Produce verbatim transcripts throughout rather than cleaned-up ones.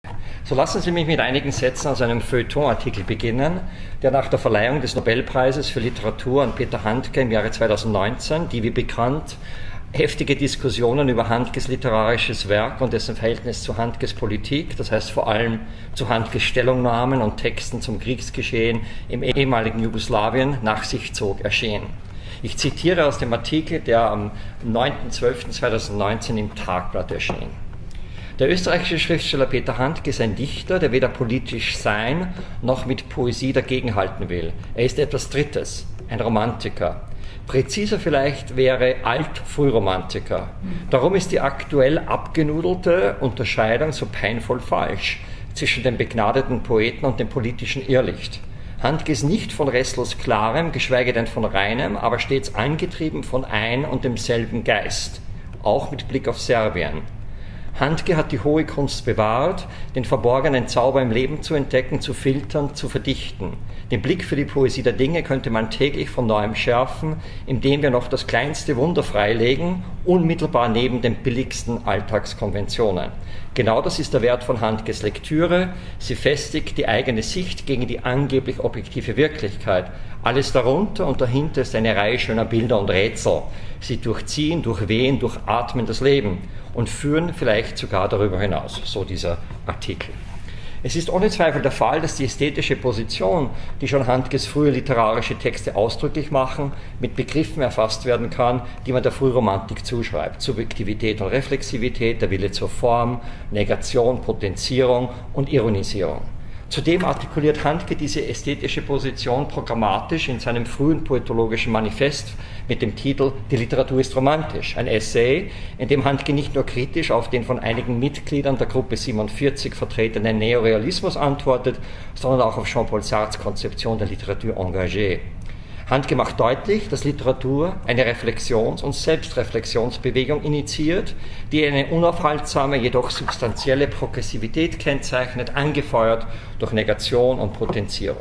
So lassen Sie mich mit einigen Sätzen aus einem Feuilleton-Artikel beginnen, der nach der Verleihung des Nobelpreises für Literatur an Peter Handke im Jahre zweitausendneunzehn, die wie bekannt heftige Diskussionen über Handkes literarisches Werk und dessen Verhältnis zu Handkes Politik, das heißt vor allem zu Handkes Stellungnahmen und Texten zum Kriegsgeschehen im ehemaligen Jugoslawien, nach sich zog, erschien. Ich zitiere aus dem Artikel, der am neunten zwölften zweitausendneunzehn im Tagblatt erschien. Der österreichische Schriftsteller Peter Handke ist ein Dichter, der weder politisch sein noch mit Poesie dagegenhalten will. Er ist etwas Drittes, ein Romantiker. Präziser vielleicht wäre Alt-Frühromantiker. Darum ist die aktuell abgenudelte Unterscheidung so peinvoll falsch zwischen dem begnadeten Poeten und dem politischen Irrlicht. Handke ist nicht von restlos Klarem, geschweige denn von Reinem, aber stets angetrieben von ein und demselben Geist, auch mit Blick auf Serbien. Handke hat die hohe Kunst bewahrt, den verborgenen Zauber im Leben zu entdecken, zu filtern, zu verdichten. Den Blick für die Poesie der Dinge könnte man täglich von neuem schärfen, indem wir noch das kleinste Wunder freilegen, unmittelbar neben den billigsten Alltagskonventionen. Genau das ist der Wert von Handkes Lektüre. Sie festigt die eigene Sicht gegen die angeblich objektive Wirklichkeit. Alles darunter und dahinter ist eine Reihe schöner Bilder und Rätsel. Sie durchziehen, durchwehen, durchatmen das Leben und führen vielleicht sogar darüber hinaus, so dieser Artikel. Es ist ohne Zweifel der Fall, dass die ästhetische Position, die schon Handkes frühe literarische Texte ausdrücklich machen, mit Begriffen erfasst werden kann, die man der Frühromantik zuschreibt. Subjektivität und Reflexivität, der Wille zur Form, Negation, Potenzierung und Ironisierung. Zudem artikuliert Handke diese ästhetische Position programmatisch in seinem frühen poetologischen Manifest mit dem Titel »Die Literatur ist romantisch«, ein Essay, in dem Handke nicht nur kritisch auf den von einigen Mitgliedern der Gruppe siebenundvierzig vertretenen Neorealismus antwortet, sondern auch auf Jean-Paul Sartres Konzeption der Literatur engagée. Handke macht deutlich, dass Literatur eine Reflexions- und Selbstreflexionsbewegung initiiert, die eine unaufhaltsame, jedoch substanzielle Progressivität kennzeichnet, angefeuert durch Negation und Potenzierung.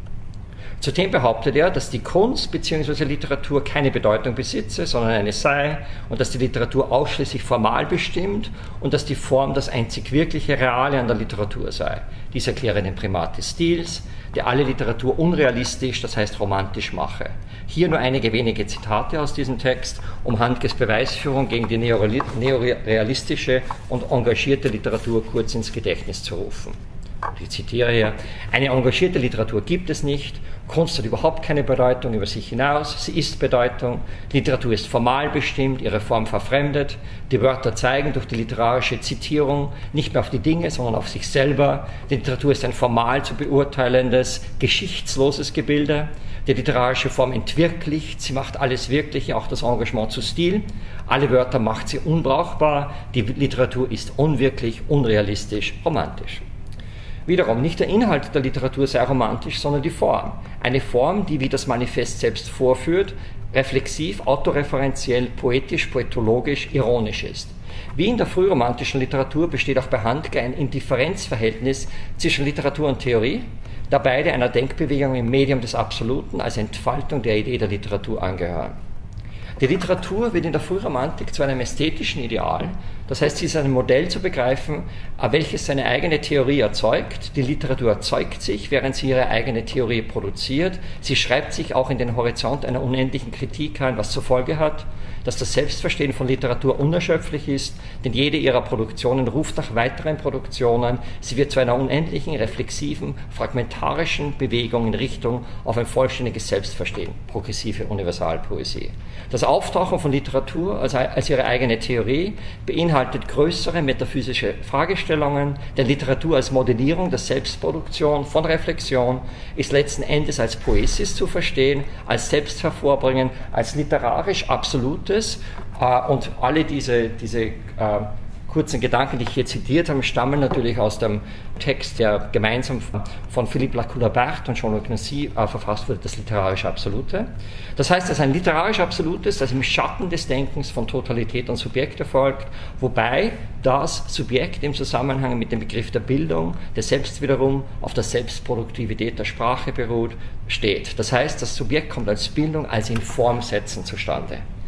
Zudem behauptet er, dass die Kunst bzw. Literatur keine Bedeutung besitze, sondern eine sei und dass die Literatur ausschließlich formal bestimmt und dass die Form das einzig wirkliche Reale an der Literatur sei. Dies erkläre den Primat des Stils, der alle Literatur unrealistisch, das heißt romantisch mache. Hier nur einige wenige Zitate aus diesem Text, um Handkes Beweisführung gegen die neorealistische und engagierte Literatur kurz ins Gedächtnis zu rufen. Ich zitiere hier: Eine engagierte Literatur gibt es nicht, Kunst hat überhaupt keine Bedeutung über sich hinaus, sie ist Bedeutung, Literatur ist formal bestimmt, ihre Form verfremdet, die Wörter zeigen durch die literarische Zitierung nicht mehr auf die Dinge, sondern auf sich selber, die Literatur ist ein formal zu beurteilendes, geschichtsloses Gebilde, die literarische Form entwirklicht, sie macht alles Wirkliche, auch das Engagement zu Stil, alle Wörter macht sie unbrauchbar, die Literatur ist unwirklich, unrealistisch, romantisch. Wiederum, nicht der Inhalt der Literatur sei romantisch, sondern die Form. Eine Form, die, wie das Manifest selbst vorführt, reflexiv, autoreferenziell, poetisch, poetologisch, ironisch ist. Wie in der frühromantischen Literatur besteht auch bei Handke ein Indifferenzverhältnis zwischen Literatur und Theorie, da beide einer Denkbewegung im Medium des Absoluten als Entfaltung der Idee der Literatur angehören. Die Literatur wird in der Frühromantik zu einem ästhetischen Ideal, das heißt, sie ist ein Modell zu begreifen, welches seine eigene Theorie erzeugt. Die Literatur erzeugt sich, während sie ihre eigene Theorie produziert. Sie schreibt sich auch in den Horizont einer unendlichen Kritik ein, was zur Folge hat, dass das Selbstverstehen von Literatur unerschöpflich ist, denn jede ihrer Produktionen ruft nach weiteren Produktionen. Sie wird zu einer unendlichen, reflexiven, fragmentarischen Bewegung in Richtung auf ein vollständiges Selbstverstehen, progressive Universalpoesie. Das Auftauchen von Literatur als, als ihre eigene Theorie beinhaltet größere metaphysische Fragestellungen, denn Literatur als Modellierung der Selbstproduktion von Reflexion ist letzten Endes als Poesis zu verstehen, als Selbsthervorbringen, als literarisch Absolutes, äh, und alle diese, diese äh, kurzen Gedanken, die ich hier zitiert habe, stammen natürlich aus dem Text, der gemeinsam von, von Philippe Lacour-Labarthe und Jean-Luc Nancy äh, verfasst wurde, das literarische Absolute. Das heißt, es ist ein literarisch Absolutes, das im Schatten des Denkens von Totalität und Subjekt erfolgt, wobei das Subjekt im Zusammenhang mit dem Begriff der Bildung, der selbst wiederum auf der Selbstproduktivität der Sprache beruht, steht. Das heißt, das Subjekt kommt als Bildung, als in Formsätzen zustande.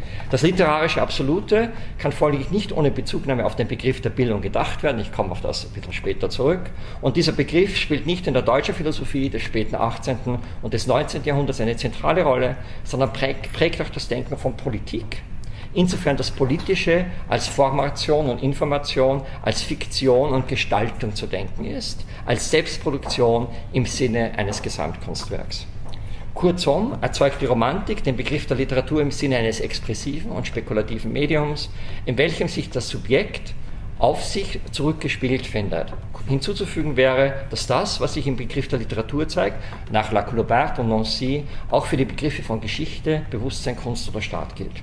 Das literarische Absolute kann folglich nicht ohne Bezugnahme auf den Begriff der Bildung gedacht werden. Ich komme auf das ein bisschen später zurück. Und dieser Begriff spielt nicht in der deutschen Philosophie des späten achtzehnten und des neunzehnten Jahrhunderts eine zentrale Rolle, sondern prägt, prägt auch das Denken von Politik. Insofern das Politische als Formation und Information, als Fiktion und Gestaltung zu denken ist, als Selbstproduktion im Sinne eines Gesamtkunstwerks. Kurzum erzeugt die Romantik den Begriff der Literatur im Sinne eines expressiven und spekulativen Mediums, in welchem sich das Subjekt auf sich zurückgespiegelt findet. Hinzuzufügen wäre, dass das, was sich im Begriff der Literatur zeigt, nach Lacoubert und Nancy auch für die Begriffe von Geschichte, Bewusstsein, Kunst oder Staat gilt.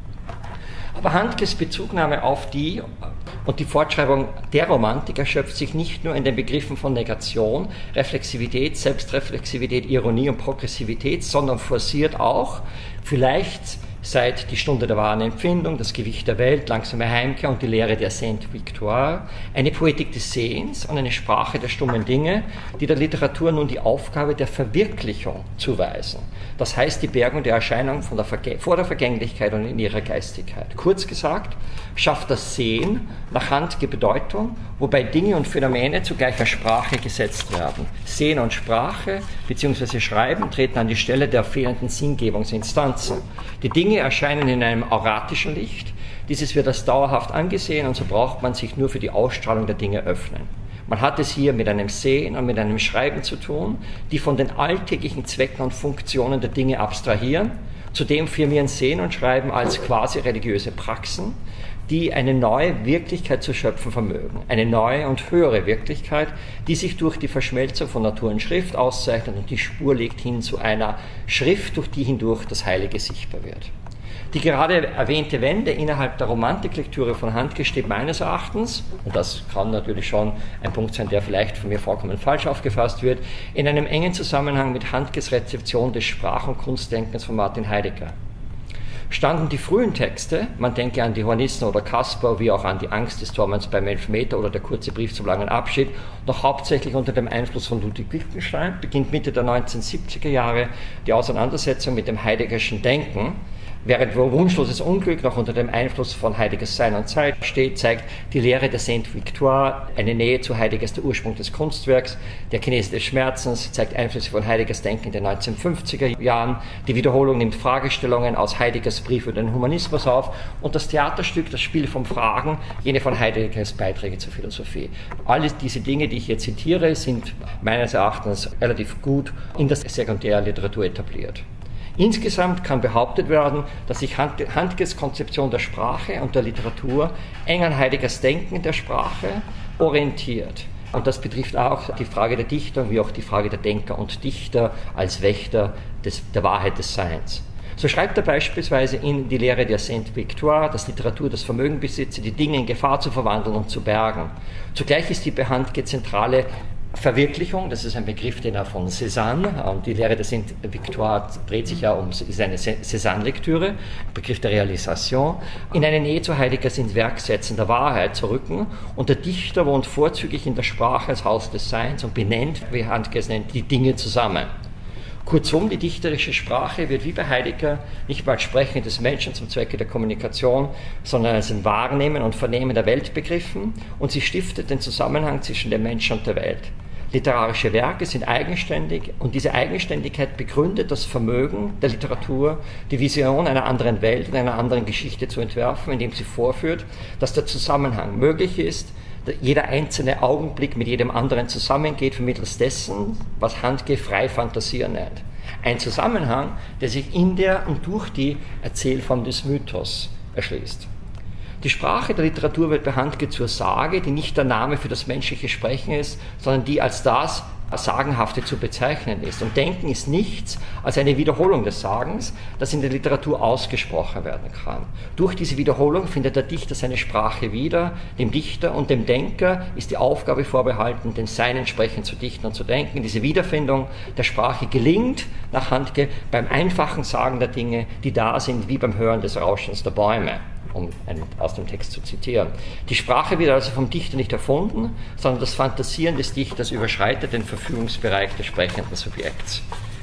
Aber Handkes Bezugnahme auf die und die Fortschreibung der Romantik erschöpft sich nicht nur in den Begriffen von Negation, Reflexivität, Selbstreflexivität, Ironie und Progressivität, sondern forciert auch, vielleicht seit die Stunde der wahren Empfindung, das Gewicht der Welt, langsame Heimkehr und die Lehre der Sainte-Victoire, eine Poetik des Sehens und eine Sprache der stummen Dinge, die der Literatur nun die Aufgabe der Verwirklichung zuweisen. Das heißt die Bergung der Erscheinung von der Verge- vor der Vergänglichkeit und in ihrer Geistigkeit. Kurz gesagt, schafft das Sehen nach Handke Bedeutung, wobei Dinge und Phänomene zu gleicher Sprache gesetzt werden. Sehen und Sprache bzw. Schreiben treten an die Stelle der fehlenden Sinngebungsinstanzen. Die Dinge erscheinen in einem auratischen Licht. Dieses wird als dauerhaft angesehen und so braucht man sich nur für die Ausstrahlung der Dinge öffnen. Man hat es hier mit einem Sehen und mit einem Schreiben zu tun, die von den alltäglichen Zwecken und Funktionen der Dinge abstrahieren, zudem firmieren Sehen und Schreiben als quasi religiöse Praxen, die eine neue Wirklichkeit zu schöpfen vermögen. Eine neue und höhere Wirklichkeit, die sich durch die Verschmelzung von Natur und Schrift auszeichnet und die Spur legt hin zu einer Schrift, durch die hindurch das Heilige sichtbar wird. Die gerade erwähnte Wende innerhalb der Romantiklektüre von Handke steht meines Erachtens, und das kann natürlich schon ein Punkt sein, der vielleicht von mir vollkommen falsch aufgefasst wird, in einem engen Zusammenhang mit Handkes Rezeption des Sprach- und Kunstdenkens von Martin Heidegger. Standen die frühen Texte, man denke an die Hornissen oder Caspar, wie auch an die Angst des Torments beim Elfmeter oder der kurze Brief zum langen Abschied, noch hauptsächlich unter dem Einfluss von Ludwig Wittgenstein, beginnt Mitte der neunzehnhundertsiebziger Jahre die Auseinandersetzung mit dem Heideggerschen Denken. Während Wunschloses Unglück noch unter dem Einfluss von Heideggers Sein und Zeit steht, zeigt die Lehre der Sainte-Victoire eine Nähe zu Heideggers der Ursprung des Kunstwerks. Der Chinese des Schmerzens zeigt Einflüsse von Heideggers Denken in den neunzehnhundertfünfziger Jahren. Die Wiederholung nimmt Fragestellungen aus Heideggers Brief über den Humanismus auf und das Theaterstück, das Spiel von Fragen, jene von Heideggers Beiträge zur Philosophie. Alle diese Dinge, die ich hier zitiere, sind meines Erachtens relativ gut in der Sekundärliteratur etabliert. Insgesamt kann behauptet werden, dass sich Handkes Konzeption der Sprache und der Literatur eng an Heideggers Denken der Sprache orientiert. Und das betrifft auch die Frage der Dichtung, wie auch die Frage der Denker und Dichter als Wächter des, der Wahrheit des Seins. So schreibt er beispielsweise in die Lehre der Sainte-Victoire, dass Literatur das Vermögen besitze, die Dinge in Gefahr zu verwandeln und zu bergen. Zugleich ist die bei Handke zentrale Verwirklichung, das ist ein Begriff, den er von Cézanne, und die Lehre der Sainte-Victoire dreht sich ja um seine Cézanne-Lektüre, Begriff der Realisation, in eine Nähe zu Heideggers Werksätzen der Wahrheit zu rücken, und der Dichter wohnt vorzüglich in der Sprache als Haus des Seins und benennt, wie Handke es nennt, die Dinge zusammen. Kurzum, die dichterische Sprache wird wie bei Heidegger nicht mehr als Sprechen des Menschen zum Zwecke der Kommunikation, sondern als ein Wahrnehmen und Vernehmen der Welt begriffen, und sie stiftet den Zusammenhang zwischen dem Menschen und der Welt. Literarische Werke sind eigenständig und diese Eigenständigkeit begründet das Vermögen der Literatur, die Vision einer anderen Welt und einer anderen Geschichte zu entwerfen, indem sie vorführt, dass der Zusammenhang möglich ist, jeder einzelne Augenblick mit jedem anderen zusammengeht, vermittels dessen, was Handke frei Fantasieren nennt. Ein Zusammenhang, der sich in der und durch die Erzählform des Mythos erschließt. Die Sprache der Literatur wird bei Handke zur Sage, die nicht der Name für das menschliche Sprechen ist, sondern die als das Sagenhafte zu bezeichnen ist. Und Denken ist nichts als eine Wiederholung des Sagens, das in der Literatur ausgesprochen werden kann. Durch diese Wiederholung findet der Dichter seine Sprache wieder. Dem Dichter und dem Denker ist die Aufgabe vorbehalten, den Sein entsprechend zu dichten und zu denken. Diese Wiederfindung der Sprache gelingt nach Handke beim einfachen Sagen der Dinge, die da sind, wie beim Hören des Rauschens der Bäume, um aus dem Text zu zitieren. Die Sprache wird also vom Dichter nicht erfunden, sondern das Fantasieren des Dichters überschreitet den Verfügungsbereich des sprechenden Subjekts.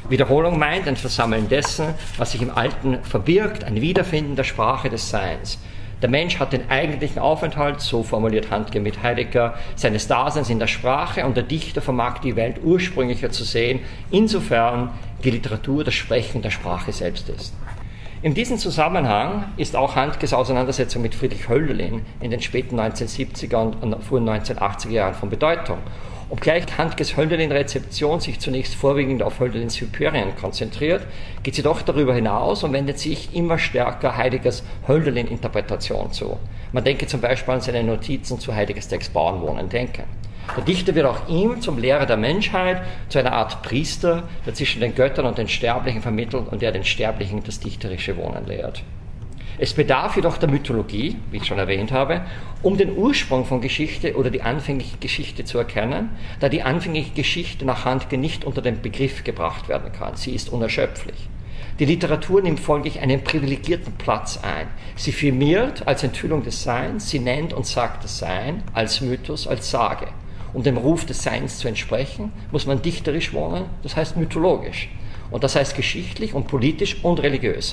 Wiederholung meint ein Versammeln dessen, was sich im Alten verbirgt, ein Wiederfinden der Sprache des Seins. Der Mensch hat den eigentlichen Aufenthalt, so formuliert Handke mit Heidegger, seines Daseins in der Sprache, und der Dichter vermag die Welt ursprünglicher zu sehen, insofern die Literatur das Sprechen der Sprache selbst ist. In diesem Zusammenhang ist auch Handkes Auseinandersetzung mit Friedrich Hölderlin in den späten neunzehnhundertsiebziger und frühen neunzehnhundertachtziger Jahren von Bedeutung. Obgleich Handkes Hölderlin-Rezeption sich zunächst vorwiegend auf Hölderlins Hyperien konzentriert, geht sie doch darüber hinaus und wendet sich immer stärker Heideggers Hölderlin-Interpretation zu. Man denke zum Beispiel an seine Notizen zu Heideggers Text Bauern, Denken. Der Dichter wird auch ihm zum Lehrer der Menschheit, zu einer Art Priester, der zwischen den Göttern und den Sterblichen vermittelt und der den Sterblichen das dichterische Wohnen lehrt. Es bedarf jedoch der Mythologie, wie ich schon erwähnt habe, um den Ursprung von Geschichte oder die anfängliche Geschichte zu erkennen, da die anfängliche Geschichte nach Handke nicht unter den Begriff gebracht werden kann. Sie ist unerschöpflich. Die Literatur nimmt folglich einen privilegierten Platz ein. Sie firmiert als Enthüllung des Seins, sie nennt und sagt das Sein als Mythos, als Sage. Um dem Ruf des Seins zu entsprechen, muss man dichterisch wohnen, das heißt mythologisch. Und das heißt geschichtlich und politisch und religiös.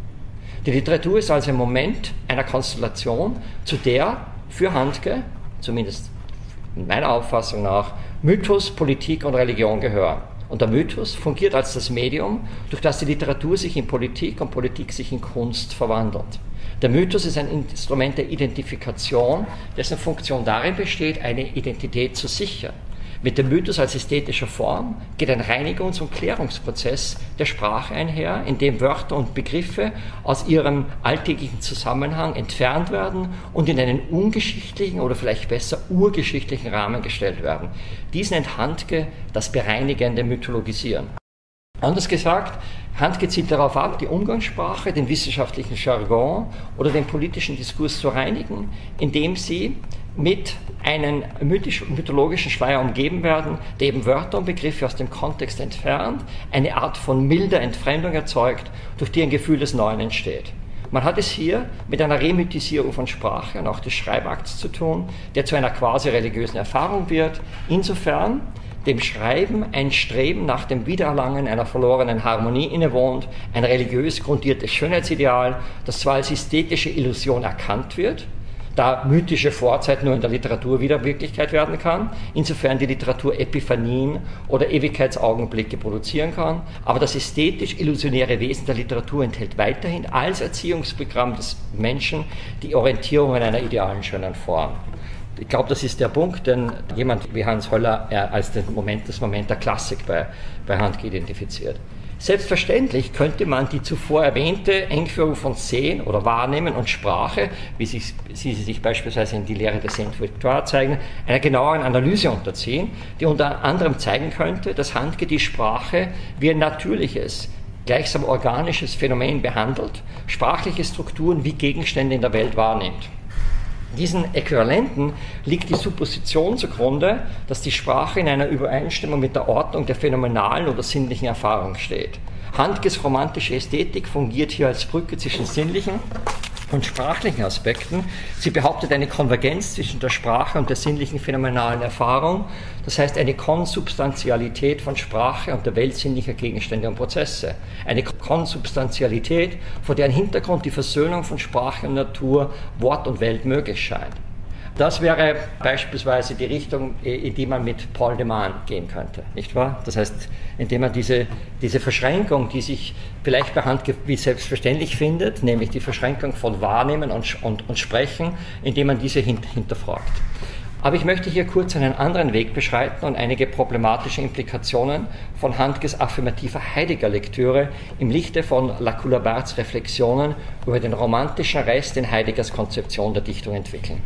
Die Literatur ist also ein Moment einer Konstellation, zu der für Handke, zumindest in meiner Auffassung nach, Mythos, Politik und Religion gehören. Und der Mythos fungiert als das Medium, durch das die Literatur sich in Politik und Politik sich in Kunst verwandelt. Der Mythos ist ein Instrument der Identifikation, dessen Funktion darin besteht, eine Identität zu sichern. Mit dem Mythos als ästhetischer Form geht ein Reinigungs- und Klärungsprozess der Sprache einher, in dem Wörter und Begriffe aus ihrem alltäglichen Zusammenhang entfernt werden und in einen ungeschichtlichen oder vielleicht besser urgeschichtlichen Rahmen gestellt werden. Dies nennt Handke das bereinigende Mythologisieren. Anders gesagt, Handke zielt darauf ab, die Umgangssprache, den wissenschaftlichen Jargon oder den politischen Diskurs zu reinigen, indem sie mit einem mythologischen Schleier umgeben werden, der eben Wörter und Begriffe aus dem Kontext entfernt, eine Art von milder Entfremdung erzeugt, durch die ein Gefühl des Neuen entsteht. Man hat es hier mit einer Remythisierung von Sprache und auch des Schreibakts zu tun, der zu einer quasi religiösen Erfahrung wird, insofern dem Schreiben ein Streben nach dem Wiedererlangen einer verlorenen Harmonie innewohnt, ein religiös grundiertes Schönheitsideal, das zwar als ästhetische Illusion erkannt wird, da mythische Vorzeit nur in der Literatur wieder Wirklichkeit werden kann, insofern die Literatur Epiphanien oder Ewigkeitsaugenblicke produzieren kann, aber das ästhetisch-illusionäre Wesen der Literatur enthält weiterhin als Erziehungsprogramm des Menschen die Orientierung in einer idealen, schönen Form. Ich glaube, das ist der Punkt, den jemand wie Hans Höller als den Moment, das Moment der Klassik bei, bei Handke identifiziert. Selbstverständlich könnte man die zuvor erwähnte Engführung von Sehen oder Wahrnehmen und Sprache, wie sie, sie sich beispielsweise in die Lehre des Saint-Victoire zeigen, einer genaueren Analyse unterziehen, die unter anderem zeigen könnte, dass Handke die Sprache wie ein natürliches, gleichsam organisches Phänomen behandelt, sprachliche Strukturen wie Gegenstände in der Welt wahrnimmt. Diesen Äquivalenten liegt die Supposition zugrunde, dass die Sprache in einer Übereinstimmung mit der Ordnung der phänomenalen oder sinnlichen Erfahrung steht. Handkes romantische Ästhetik fungiert hier als Brücke zwischen sinnlichen und sprachlichen Aspekten. Sie behauptet eine Konvergenz zwischen der Sprache und der sinnlichen phänomenalen Erfahrung, das heißt eine Konsubstantialität von Sprache und der Welt sinnlicher Gegenstände und Prozesse. Eine Konsubstantialität, vor deren Hintergrund die Versöhnung von Sprache und Natur, Wort und Welt möglich scheint. Das wäre beispielsweise die Richtung, in die man mit Paul de Man gehen könnte, nicht wahr? Das heißt, indem man diese, diese Verschränkung, die sich vielleicht bei Handke wie selbstverständlich findet, nämlich die Verschränkung von Wahrnehmen und, und, und Sprechen, indem man diese hint, hinterfragt. Aber ich möchte hier kurz einen anderen Weg beschreiten und einige problematische Implikationen von Handkes affirmativer Heidegger-Lektüre im Lichte von La Coulabards Reflexionen über den romantischen Rest in Heideggers Konzeption der Dichtung entwickeln.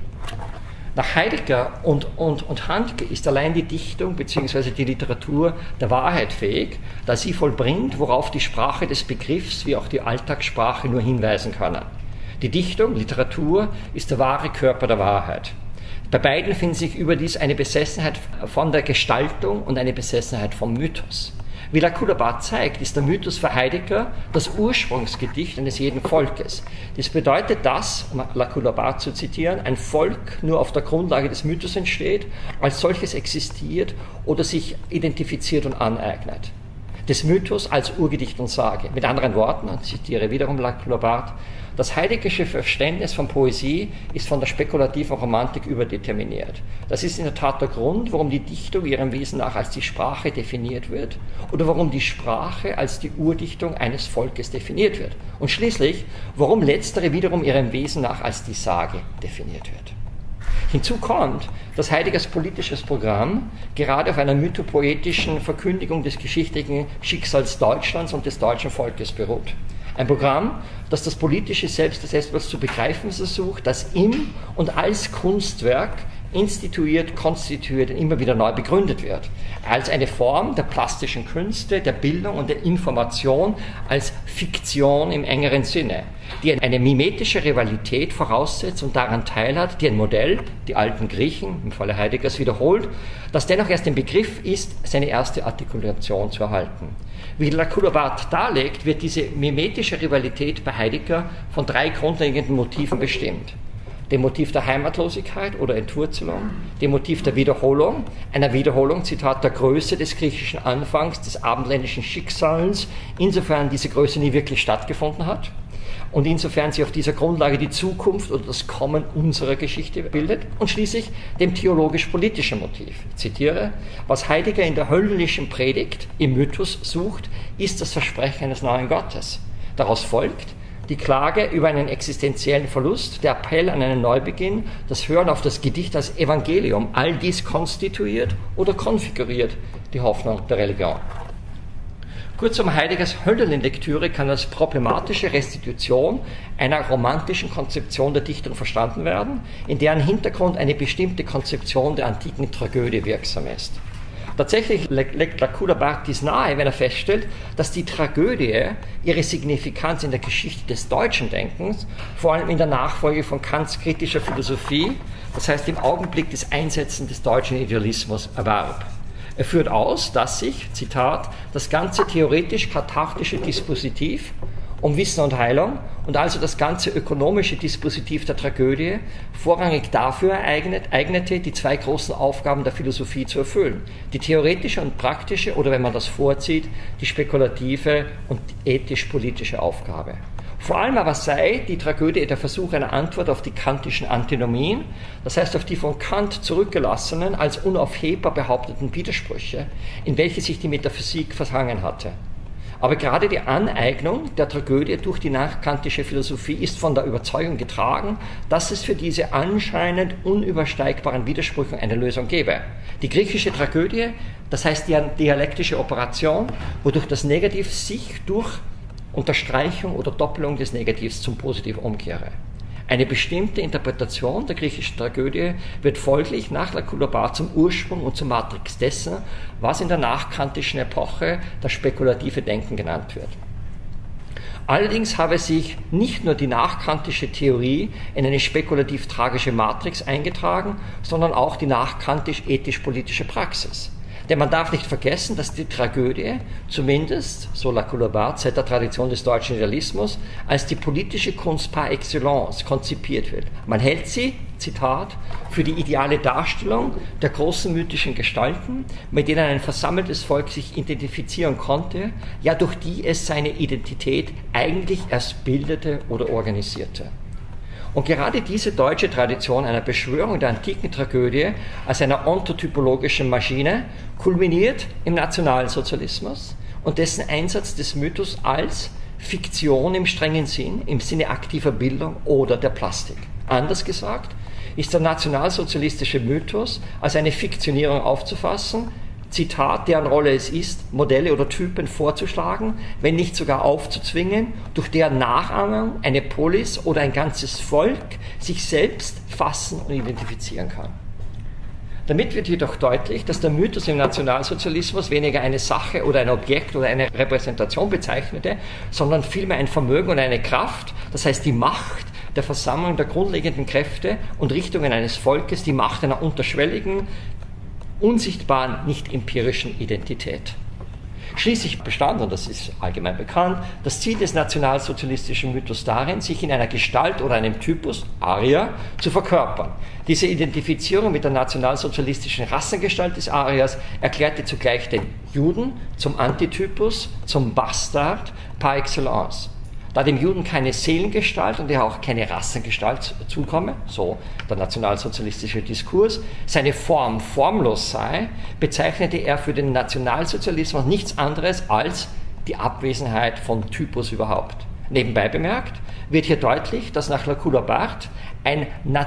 Nach Heidegger und, und, und Handke ist allein die Dichtung bzw. die Literatur der Wahrheit fähig, da sie vollbringt, worauf die Sprache des Begriffs wie auch die Alltagssprache nur hinweisen können. Die Dichtung, Literatur, ist der wahre Körper der Wahrheit. Bei beiden findet sich überdies eine Besessenheit von der Gestaltung und eine Besessenheit vom Mythos. Wie La Coulabard zeigt, ist der Mythos für Heidegger das Ursprungsgedicht eines jeden Volkes. Das bedeutet, dass, um La Coulabard zu zitieren, ein Volk nur auf der Grundlage des Mythos entsteht, als solches existiert oder sich identifiziert und aneignet. des Mythos als Urgedicht und Sage. Mit anderen Worten, und ich zitiere wiederum Lacour-Bart, das heideggersche Verständnis von Poesie ist von der spekulativen Romantik überdeterminiert. Das ist in der Tat der Grund, warum die Dichtung ihrem Wesen nach als die Sprache definiert wird oder warum die Sprache als die Urdichtung eines Volkes definiert wird. Und schließlich, warum letztere wiederum ihrem Wesen nach als die Sage definiert wird. Hinzu kommt, dass Heideggers politisches Programm gerade auf einer mythopoetischen Verkündigung des geschichtlichen Schicksals Deutschlands und des deutschen Volkes beruht. Ein Programm, das das politische Selbst des etwas zu begreifen versucht, das im und als Kunstwerk instituiert, konstituiert und immer wieder neu begründet wird. Als eine Form der plastischen Künste, der Bildung und der Information, als Fiktion im engeren Sinne, die eine mimetische Rivalität voraussetzt und daran teilhat, die ein Modell, die alten Griechen, im Falle Heideggers, wiederholt, das dennoch erst im Begriff ist, seine erste Artikulation zu erhalten. Wie Lacour-Bart darlegt, wird diese mimetische Rivalität bei Heidegger von drei grundlegenden Motiven bestimmt. Dem Motiv der Heimatlosigkeit oder Entwurzelung, dem Motiv der Wiederholung, einer Wiederholung, Zitat, der Größe des griechischen Anfangs, des abendländischen Schicksals, insofern diese Größe nie wirklich stattgefunden hat und insofern sie auf dieser Grundlage die Zukunft oder das Kommen unserer Geschichte bildet, und schließlich dem theologisch-politischen Motiv. Ich zitiere, was Heidegger in der höllischen Predigt im Mythos sucht, ist das Versprechen eines neuen Gottes. Daraus folgt die Klage über einen existenziellen Verlust, der Appell an einen Neubeginn, das Hören auf das Gedicht als Evangelium, all dies konstituiert oder konfiguriert die Hoffnung der Religion. Kurzum, Heideggers Hölderlin-Lektüre kann als problematische Restitution einer romantischen Konzeption der Dichtung verstanden werden, in deren Hintergrund eine bestimmte Konzeption der antiken Tragödie wirksam ist. Tatsächlich legt Lacour-Bart dies nahe, wenn er feststellt, dass die Tragödie ihre Signifikanz in der Geschichte des deutschen Denkens, vor allem in der Nachfolge von Kants kritischer Philosophie, das heißt im Augenblick des Einsetzens des deutschen Idealismus, erwarb. Er führt aus, dass sich, Zitat, das ganze theoretisch-kathartische Dispositiv um Wissen und Heilung und also das ganze ökonomische Dispositiv der Tragödie vorrangig dafür ereignet, eignete, die zwei großen Aufgaben der Philosophie zu erfüllen. Die theoretische und praktische oder, wenn man das vorzieht, die spekulative und ethisch-politische Aufgabe. Vor allem aber sei die Tragödie der Versuch einer Antwort auf die kantischen Antinomien, das heißt auf die von Kant zurückgelassenen, als unaufhebbar behaupteten Widersprüche, in welche sich die Metaphysik verhangen hatte. Aber gerade die Aneignung der Tragödie durch die nachkantische Philosophie ist von der Überzeugung getragen, dass es für diese anscheinend unübersteigbaren Widersprüche eine Lösung gäbe. Die griechische Tragödie, das heißt die dialektische Operation, wodurch das Negativ sich durch Unterstreichung oder Doppelung des Negativs zum Positiv umkehre. Eine bestimmte Interpretation der griechischen Tragödie wird folglich nach Lacour-Bart zum Ursprung und zum Matrix dessen, was in der nachkantischen Epoche das spekulative Denken genannt wird. Allerdings habe sich nicht nur die nachkantische Theorie in eine spekulativ-tragische Matrix eingetragen, sondern auch die nachkantisch-ethisch-politische Praxis. Denn man darf nicht vergessen, dass die Tragödie, zumindest, so Lacour-Bart, seit der Tradition des deutschen Idealismus, als die politische Kunst par excellence konzipiert wird. Man hält sie, Zitat, für die ideale Darstellung der großen mythischen Gestalten, mit denen ein versammeltes Volk sich identifizieren konnte, ja durch die es seine Identität eigentlich erst bildete oder organisierte. Und gerade diese deutsche Tradition einer Beschwörung der antiken Tragödie als einer ontotypologischen Maschine kulminiert im Nationalsozialismus und dessen Einsatz des Mythos als Fiktion im strengen Sinn, im Sinne aktiver Bildung oder der Plastik. Anders gesagt, ist der nationalsozialistische Mythos als eine Fiktionierung aufzufassen, Zitat, deren Rolle es ist, Modelle oder Typen vorzuschlagen, wenn nicht sogar aufzuzwingen, durch deren Nachahmung eine Polis oder ein ganzes Volk sich selbst fassen und identifizieren kann. Damit wird jedoch deutlich, dass der Mythos im Nationalsozialismus weniger eine Sache oder ein Objekt oder eine Repräsentation bezeichnete, sondern vielmehr ein Vermögen und eine Kraft, das heißt die Macht der Versammlung der grundlegenden Kräfte und Richtungen eines Volkes, die Macht einer unterschwelligen, unsichtbaren, nicht empirischen Identität. Schließlich bestand, und das ist allgemein bekannt, das Ziel des nationalsozialistischen Mythos darin, sich in einer Gestalt oder einem Typus, Arier, zu verkörpern. Diese Identifizierung mit der nationalsozialistischen Rassengestalt des Ariers erklärte zugleich den Juden zum Antitypus, zum Bastard par excellence. Da dem Juden keine Seelengestalt und ja auch keine Rassengestalt zukomme, so der nationalsozialistische Diskurs, seine Form formlos sei, bezeichnete er für den Nationalsozialismus nichts anderes als die Abwesenheit von Typus überhaupt. Nebenbei bemerkt wird hier deutlich, dass nach Lacour-Labarthe ein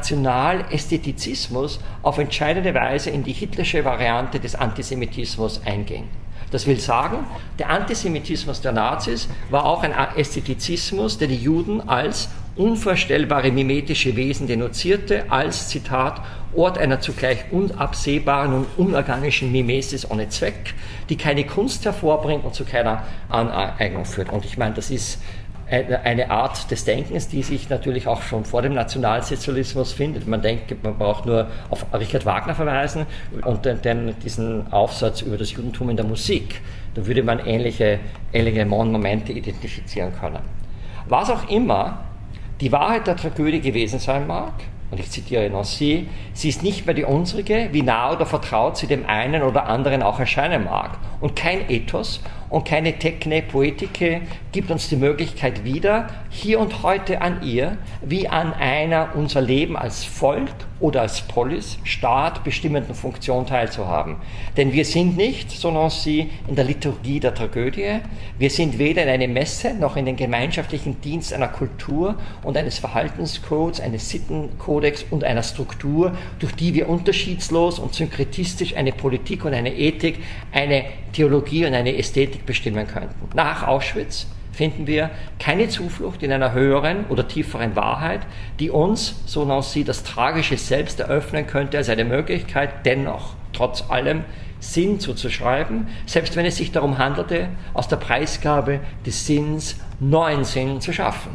Nationalästhetizismus auf entscheidende Weise in die hitlersche Variante des Antisemitismus einging. Das will sagen, der Antisemitismus der Nazis war auch ein Ästhetizismus, der die Juden als unvorstellbare mimetische Wesen denunzierte, als, Zitat, Ort einer zugleich unabsehbaren und unorganischen Mimesis ohne Zweck, die keine Kunst hervorbringt und zu keiner Aneignung führt. Und ich meine, das ist eine Art des Denkens, die sich natürlich auch schon vor dem Nationalsozialismus findet. Man denkt, man braucht nur auf Richard Wagner verweisen und den, diesen Aufsatz über das Judentum in der Musik. Da würde man ähnliche, ähnliche Momente identifizieren können. Was auch immer die Wahrheit der Tragödie gewesen sein mag, und ich zitiere Nancy, sie ist nicht mehr die unsrige, wie nah oder vertraut sie dem einen oder anderen auch erscheinen mag. Und kein Ethos und keine Techne Poetike gibt uns die Möglichkeit wieder, hier und heute an ihr, wie an einer unser Leben als Volk oder als Polis, Staat bestimmenden Funktion teilzuhaben. Denn wir sind nicht, so Nancy, in der Liturgie der Tragödie, wir sind weder in eine Messe noch in den gemeinschaftlichen Dienst einer Kultur und eines Verhaltenscodes, eines Sittenkodex und einer Struktur, durch die wir unterschiedslos und synkretistisch eine Politik und eine Ethik, eine Theologie und eine Ästhetik bestimmen könnten. Nach Auschwitz finden wir keine Zuflucht in einer höheren oder tieferen Wahrheit, die uns, so Nancy, das tragische Selbst eröffnen könnte, als eine Möglichkeit, dennoch, trotz allem, Sinn zuzuschreiben, selbst wenn es sich darum handelte, aus der Preisgabe des Sinns neuen Sinn zu schaffen.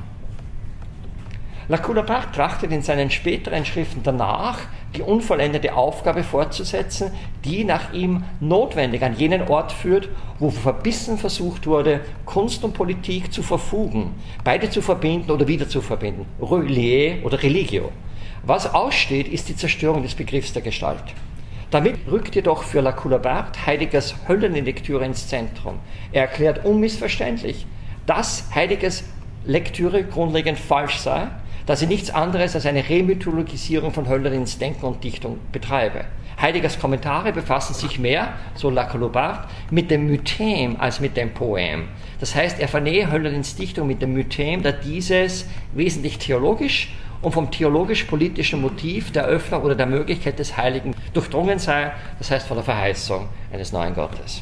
Lacour-Labarthe trachtet in seinen späteren Schriften danach, die unvollendete Aufgabe fortzusetzen, die nach ihm notwendig an jenen Ort führt, wo verbissen versucht wurde, Kunst und Politik zu verfugen, beide zu verbinden oder wieder zu verbinden, relier oder religio. Was aussteht, ist die Zerstörung des Begriffs der Gestalt. Damit rückt jedoch für Lacour-Labarthe Heideggers Höllenlektüre ins Zentrum. Er erklärt unmissverständlich, dass Heideggers Lektüre grundlegend falsch sei, da sie nichts anderes als eine Remythologisierung von Hölderlins Denken und Dichtung betreibe. Heideggers Kommentare befassen sich mehr, so Lacour-Labarthe, mit dem Mythem als mit dem Poem. Das heißt, er vernähe Hölderlins Dichtung mit dem Mythem, da dieses wesentlich theologisch und vom theologisch-politischen Motiv der Öffnung oder der Möglichkeit des Heiligen durchdrungen sei, das heißt von der Verheißung eines neuen Gottes.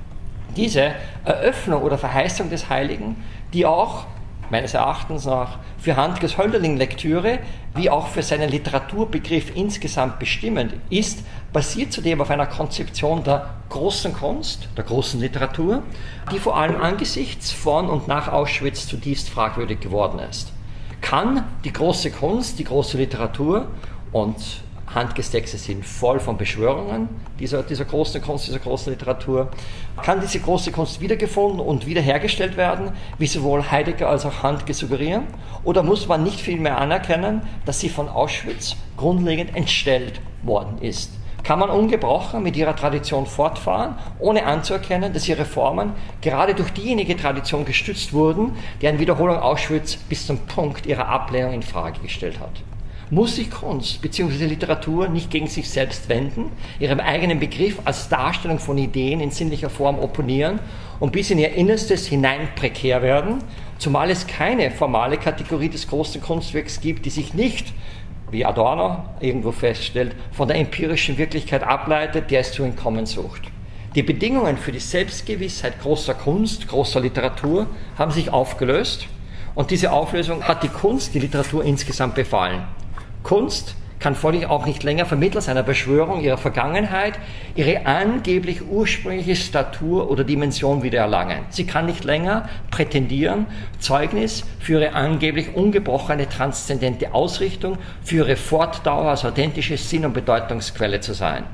Diese Eröffnung oder Verheißung des Heiligen, die auch meines Erachtens nach für Handkes Hölderlin-Lektüre wie auch für seinen Literaturbegriff insgesamt bestimmend ist, basiert zudem auf einer Konzeption der großen Kunst, der großen Literatur, die vor allem angesichts von und nach Auschwitz zutiefst fragwürdig geworden ist. Kann die große Kunst, die große Literatur, und Handkes Texte sind voll von Beschwörungen dieser, dieser großen Kunst, dieser großen Literatur. Kann diese große Kunst wiedergefunden und wiederhergestellt werden, wie sowohl Heidegger als auch Handke suggerieren? Oder muss man nicht vielmehr anerkennen, dass sie von Auschwitz grundlegend entstellt worden ist? Kann man ungebrochen mit ihrer Tradition fortfahren, ohne anzuerkennen, dass ihre Formen gerade durch diejenige Tradition gestützt wurden, deren Wiederholung Auschwitz bis zum Punkt ihrer Ablehnung in Frage gestellt hat? Muss sich Kunst bzw. Literatur nicht gegen sich selbst wenden, ihrem eigenen Begriff als Darstellung von Ideen in sinnlicher Form opponieren und bis in ihr Innerstes hinein prekär werden, zumal es keine formale Kategorie des großen Kunstwerks gibt, die sich nicht, wie Adorno irgendwo feststellt, von der empirischen Wirklichkeit ableitet, der es zu entkommen sucht. Die Bedingungen für die Selbstgewissheit großer Kunst, großer Literatur haben sich aufgelöst und diese Auflösung hat die Kunst, die Literatur insgesamt befallen. Kunst kann folglich auch nicht länger vermittels einer Beschwörung ihrer Vergangenheit ihre angeblich ursprüngliche Statur oder Dimension wiedererlangen. Sie kann nicht länger prätendieren, Zeugnis für ihre angeblich ungebrochene transzendente Ausrichtung, für ihre Fortdauer als authentische Sinn- und Bedeutungsquelle zu sein.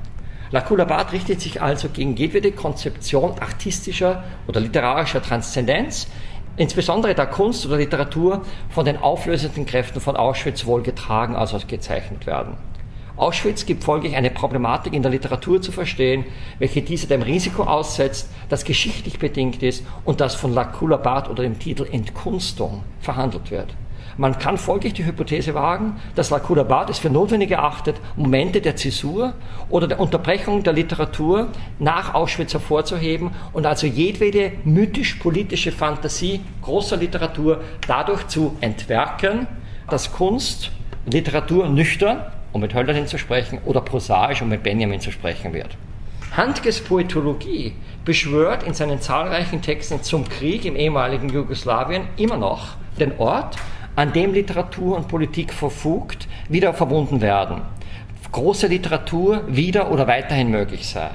Lacula Bart richtet sich also gegen jedwede Konzeption artistischer oder literarischer Transzendenz, insbesondere da Kunst oder Literatur von den auflösenden Kräften von Auschwitz wohl getragen, also gezeichnet werden. Auschwitz gibt folglich eine Problematik in der Literatur zu verstehen, welche diese dem Risiko aussetzt, das geschichtlich bedingt ist und das von Lacula Bart unter dem Titel Entkunstung verhandelt wird. Man kann folglich die Hypothese wagen, dass Lacula Bart es für notwendig erachtet, Momente der Zäsur oder der Unterbrechung der Literatur nach Auschwitz hervorzuheben und also jedwede mythisch-politische Fantasie großer Literatur dadurch zu entwerken, dass Kunst, Literatur nüchtern, um mit Hölderlin zu sprechen, oder prosaisch, um mit Benjamin zu sprechen wird. Handkes Poetologie beschwört in seinen zahlreichen Texten zum Krieg im ehemaligen Jugoslawien immer noch den Ort, an dem Literatur und Politik verfugt, wieder verbunden werden. Große Literatur wieder oder weiterhin möglich sei.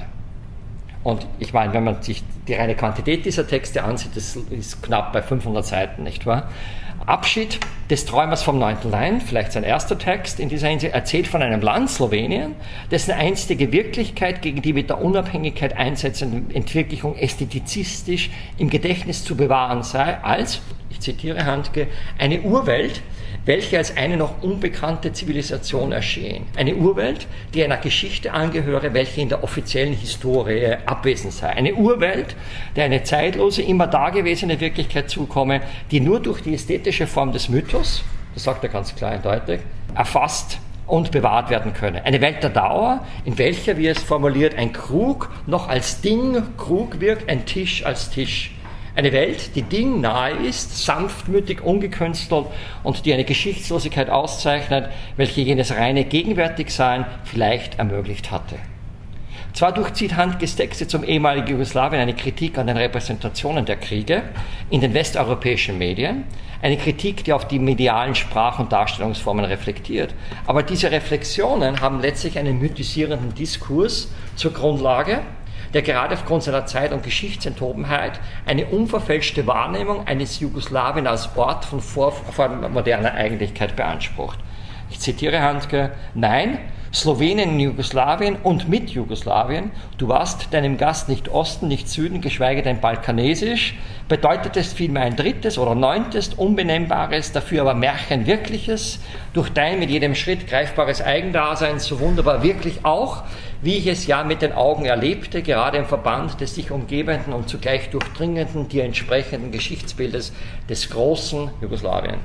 Und ich meine, wenn man sich die reine Quantität dieser Texte ansieht, das ist knapp bei fünfhundert Seiten, nicht wahr? Abschied des Träumers vom neunten Lein, vielleicht sein erster Text in dieser Hinsicht, erzählt von einem Land, Slowenien, dessen einstige Wirklichkeit gegen die mit der Unabhängigkeit einsetzende Entwirklichung ästhetizistisch im Gedächtnis zu bewahren sei, als, ich zitiere Handke, eine Urwelt, welche als eine noch unbekannte Zivilisation erschien. Eine Urwelt, die einer Geschichte angehöre, welche in der offiziellen Historie abwesend sei. Eine Urwelt, der eine zeitlose, immer dagewesene Wirklichkeit zukomme, die nur durch die ästhetische Form des Mythos, das sagt er ganz klar und deutlich, erfasst und bewahrt werden könne. Eine Welt der Dauer, in welcher, wie es formuliert, ein Krug noch als Ding Krug wirkt, ein Tisch als Tisch. Eine Welt, die dingnahe ist, sanftmütig, ungekünstelt und die eine Geschichtslosigkeit auszeichnet, welche jenes reine Gegenwärtigsein vielleicht ermöglicht hatte. Zwar durchzieht Handkes Texte zum ehemaligen Jugoslawien eine Kritik an den Repräsentationen der Kriege in den westeuropäischen Medien, eine Kritik, die auf die medialen Sprach- und Darstellungsformen reflektiert. Aber diese Reflexionen haben letztlich einen mythisierenden Diskurs zur Grundlage, der gerade aufgrund seiner Zeit- und Geschichtsenthobenheit eine unverfälschte Wahrnehmung eines Jugoslawien als Ort von vormoderner Eigentlichkeit beansprucht. Ich zitiere Handke: Nein, Slowenien in Jugoslawien und mit Jugoslawien, du warst deinem Gast nicht Osten, nicht Süden, geschweige denn Balkanesisch, bedeutet es vielmehr ein drittes oder neuntes, unbenennbares, dafür aber Märchenwirkliches, durch dein mit jedem Schritt greifbares Eigendasein, so wunderbar wirklich auch, wie ich es ja mit den Augen erlebte, gerade im Verband des sich umgebenden und zugleich durchdringenden, dir entsprechenden Geschichtsbildes des großen Jugoslawien.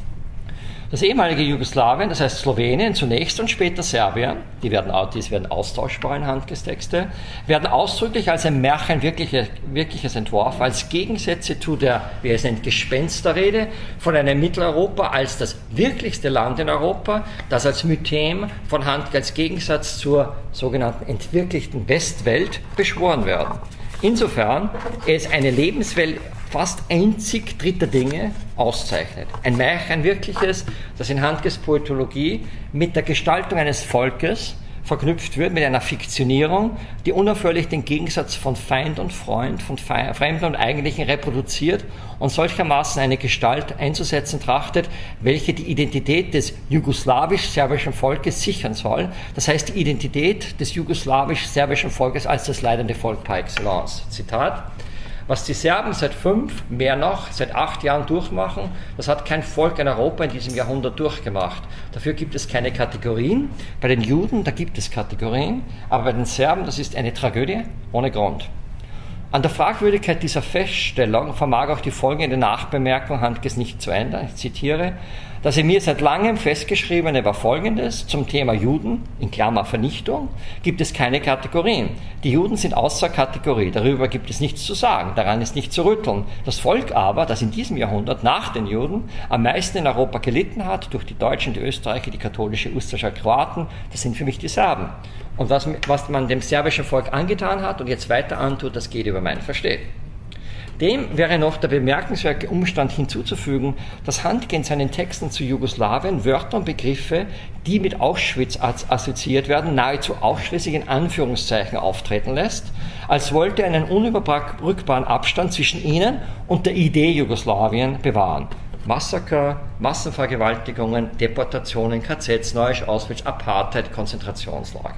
Das ehemalige Jugoslawien, das heißt Slowenien zunächst und später Serbien, die werden, die werden austauschbar in Handkes Texte, werden ausdrücklich als ein Märchen wirkliches, wirkliches entworfen, als Gegensätze zu der, wie es nennt, Gespensterrede von einem Mitteleuropa als das wirklichste Land in Europa, das als Mythem von Handke als Gegensatz zur sogenannten entwirklichten Westwelt beschworen werden. Insofern es eine Lebenswelt fast einzig dritter Dinge auszeichnet. Ein Märchen wirkliches, das in Handkes Poetologie mit der Gestaltung eines Volkes verknüpft wird, mit einer Fiktionierung, die unaufhörlich den Gegensatz von Feind und Freund, von Fremden und Eigentlichen reproduziert und solchermaßen eine Gestalt einzusetzen trachtet, welche die Identität des jugoslawisch-serbischen Volkes sichern soll. Das heißt, die Identität des jugoslawisch-serbischen Volkes als das leidende Volk par excellence. Zitat: Was die Serben seit fünf, mehr noch, seit acht Jahren durchmachen, das hat kein Volk in Europa in diesem Jahrhundert durchgemacht. Dafür gibt es keine Kategorien. Bei den Juden, da gibt es Kategorien, aber bei den Serben, das ist eine Tragödie ohne Grund. An der Fragwürdigkeit dieser Feststellung vermag auch die folgende Nachbemerkung Handkes nicht zu ändern. Ich zitiere: Das in mir seit langem festgeschriebene war Folgendes: Zum Thema Juden, in Klammer Vernichtung, gibt es keine Kategorien. Die Juden sind außer Kategorie, darüber gibt es nichts zu sagen, daran ist nicht zu rütteln. Das Volk aber, das in diesem Jahrhundert nach den Juden am meisten in Europa gelitten hat, durch die Deutschen, die Österreicher, die katholische Österreicher, Kroaten, das sind für mich die Serben. Und was, was man dem serbischen Volk angetan hat und jetzt weiter antut, das geht über mein Verstehen. Dem wäre noch der bemerkenswerte Umstand hinzuzufügen, dass Handke in seinen Texten zu Jugoslawien Wörter und Begriffe, die mit Auschwitz assoziiert werden, nahezu ausschließlich in Anführungszeichen auftreten lässt, als wollte er einen unüberbrückbaren Abstand zwischen ihnen und der Idee Jugoslawien bewahren. Massaker, Massenvergewaltigungen, Deportationen, K Zs, Neusch, Auschwitz, Apartheid, Konzentrationslager.